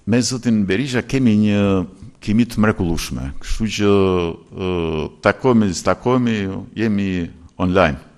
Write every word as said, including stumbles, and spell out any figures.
me zotin Berisha kemi një kemi të mrekullueshme, kështu që uh, takohemi, takohemi, jemi online.